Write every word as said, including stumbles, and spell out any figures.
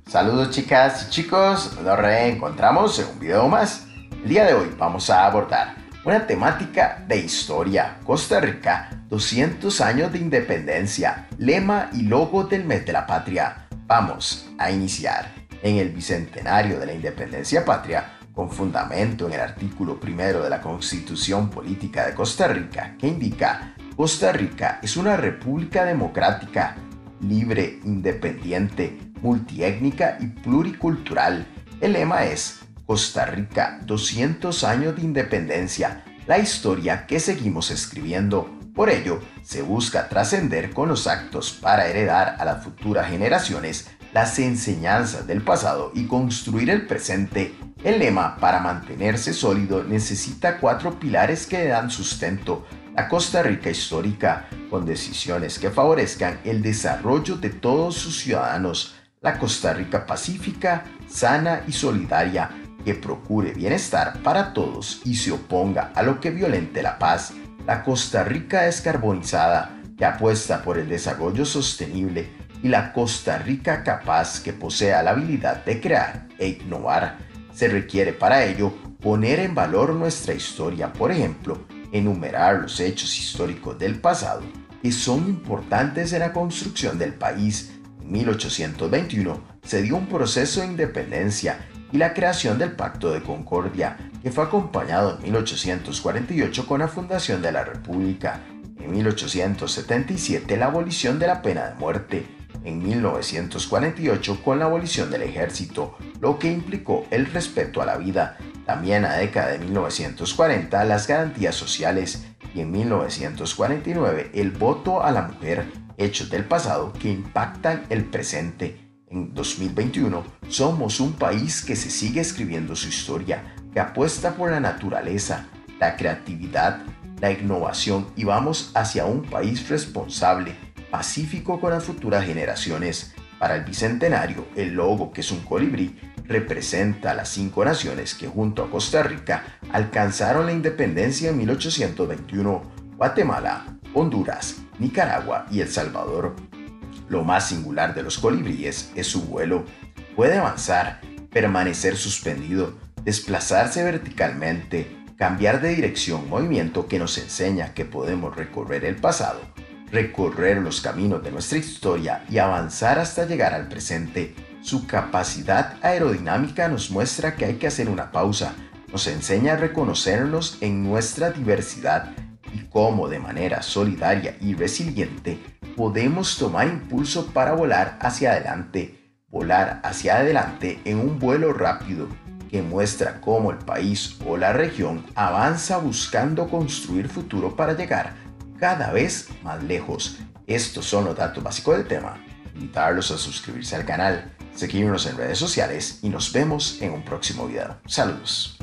Saludos chicas y chicos, nos reencontramos en un video más. El día de hoy vamos a abordar una temática de historia. Costa Rica, doscientos años de independencia, lema y logo del mes de la patria. Vamos a iniciar en el bicentenario de la independencia patria, con fundamento en el artículo primero de la Constitución Política de Costa Rica, que indica: Costa Rica es una república democrática, libre, independiente, multiétnica y pluricultural. El lema es: Costa Rica, doscientos años de independencia, la historia que seguimos escribiendo. Por ello, se busca trascender con los actos para heredar a las futuras generaciones las enseñanzas del pasado y construir el presente. El lema, para mantenerse sólido, necesita cuatro pilares que dan sustento: la Costa Rica histórica, con decisiones que favorezcan el desarrollo de todos sus ciudadanos; la Costa Rica pacífica, sana y solidaria, que procure bienestar para todos y se oponga a lo que violente la paz; la Costa Rica descarbonizada, que apuesta por el desarrollo sostenible; y la Costa Rica capaz, que posea la habilidad de crear e innovar. Se requiere para ello poner en valor nuestra historia, por ejemplo, enumerar los hechos históricos del pasado que son importantes en la construcción del país. En mil ochocientos veintiuno se dio un proceso de independencia y la creación del Pacto de Concordia, que fue acompañado en mil ochocientos cuarenta y ocho con la fundación de la República. En mil ochocientos setenta y siete la abolición de la pena de muerte. En mil novecientos cuarenta y ocho con la abolición del ejército, lo que implicó el respeto a la vida. También en la década de mil novecientos cuarenta las garantías sociales, y en mil novecientos cuarenta y nueve el voto a la mujer, hechos del pasado que impactan el presente. En dos mil veintiuno somos un país que se sigue escribiendo su historia, que apuesta por la naturaleza, la creatividad, la innovación, y vamos hacia un país responsable, pacífico con las futuras generaciones. Para el bicentenario, el logo, que es un colibrí, representa a las cinco naciones que junto a Costa Rica alcanzaron la independencia en mil ochocientos veintiuno: Guatemala, Honduras, Nicaragua y El Salvador. Lo más singular de los colibríes es su vuelo. Puede avanzar, permanecer suspendido, desplazarse verticalmente, cambiar de dirección, movimiento que nos enseña que podemos recorrer el pasado, recorrer los caminos de nuestra historia y avanzar hasta llegar al presente. Su capacidad aerodinámica nos muestra que hay que hacer una pausa, nos enseña a reconocernos en nuestra diversidad y cómo de manera solidaria y resiliente podemos tomar impulso para volar hacia adelante, volar hacia adelante en un vuelo rápido que muestra cómo el país o la región avanza buscando construir futuro para llegar cada vez más lejos. Estos son los datos básicos del tema. Invitarlos a suscribirse al canal, seguirnos en redes sociales y nos vemos en un próximo video. Saludos.